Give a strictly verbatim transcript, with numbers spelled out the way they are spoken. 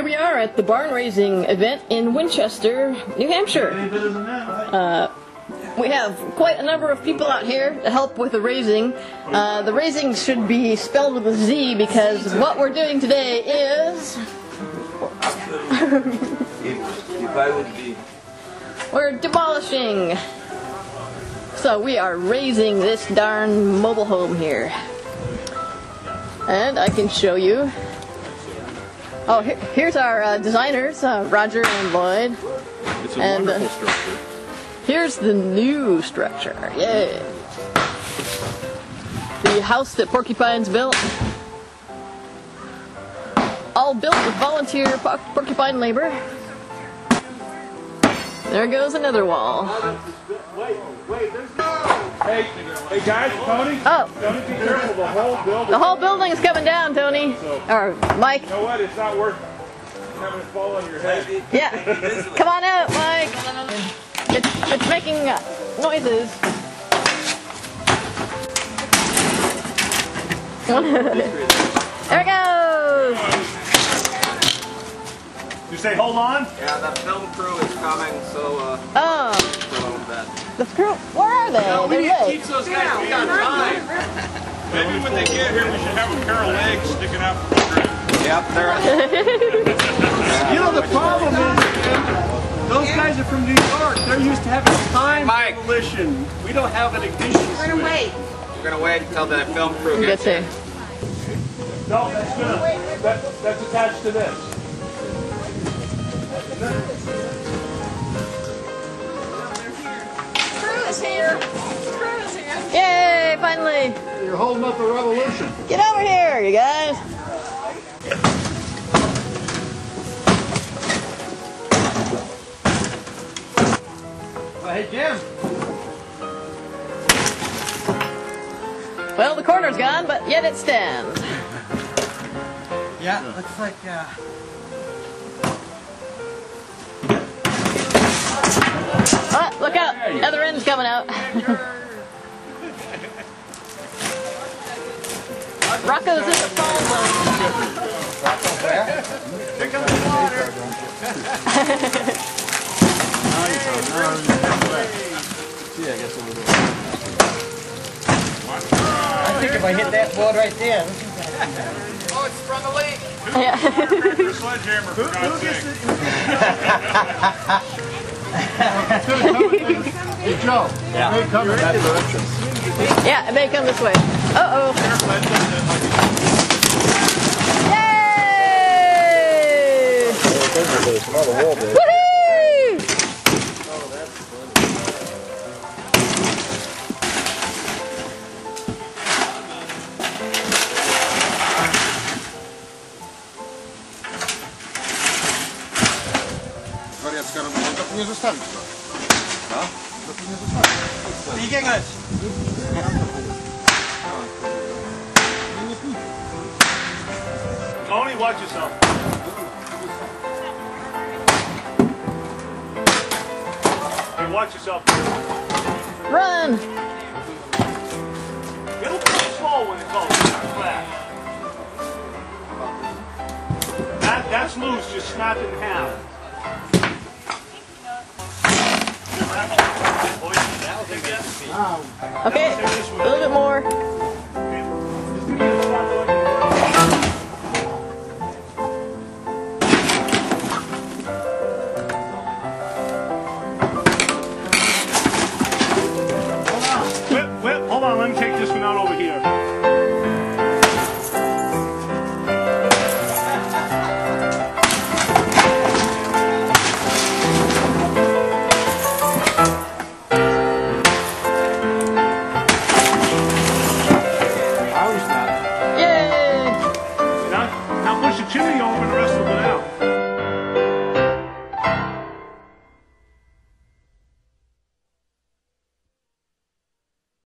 we are at the barn raising event in Winchester, New Hampshire. Uh, we have quite a number of people out here to help with the raising. Uh, the raising should be spelled with a Z because what we're doing today is... we're demolishing. So we are raising this darn mobile home here. And I can show you. Oh, here, here's our uh, designers, uh, Roger and Lloyd. It's a and, wonderful uh, structure. Here's the new structure. Yay! The house that Porcupine's built. All built with volunteer porcupine labor. There goes another wall. Wait, wait, there's no... Hey, hey guys, Tony? Oh. Tony, be careful, the whole building... The whole building is coming down, Tony. So, or Mike. You know what, it's not worth having it fall on your head. Yeah. Come on out, Mike. It's, it's making uh, noises. There it goes. You say hold on? Yeah, the film crew is coming, so uh, Oh. for a little bit. The crew, where are they? No, we They're need to late. teach those guys. We got time. Maybe when they get here, we should have a pair of legs sticking out from the ground. Yep, they're... You know, the problem is, those guys are from New York. They're used to having time Mike. demolition. We don't have an ignition switch. We're gonna wait. We're gonna wait until the film crew Get gets there. here. No, that's gonna... That, that's attached to this. Crew is here. Crew is here. Yay, finally. You're holding up a revolution. Get over here, you guys. Oh, hey, Jim. Well, the corner's gone, but yet it stands. Yeah, looks like, uh... Oh, look out. Other end's coming out. Rocco's in the fall zone. Here comes the water. I think if I hit that board right there. Oh, it's from the leak. Yeah. Your sledgehammer, for God's sake. Hey, Joe. Yeah. May come in that direction. Yeah, it may come this way. Uh-oh. Yay! Woohoo! Wariacka robota, to nie zostawić to. No? To tu nie zostawić. Speak English. Tony, watch yourself. Hey, watch yourself. Run! It'll be slow when it's all flat. That, that's loose, just snap it in half. Okay, a little bit more.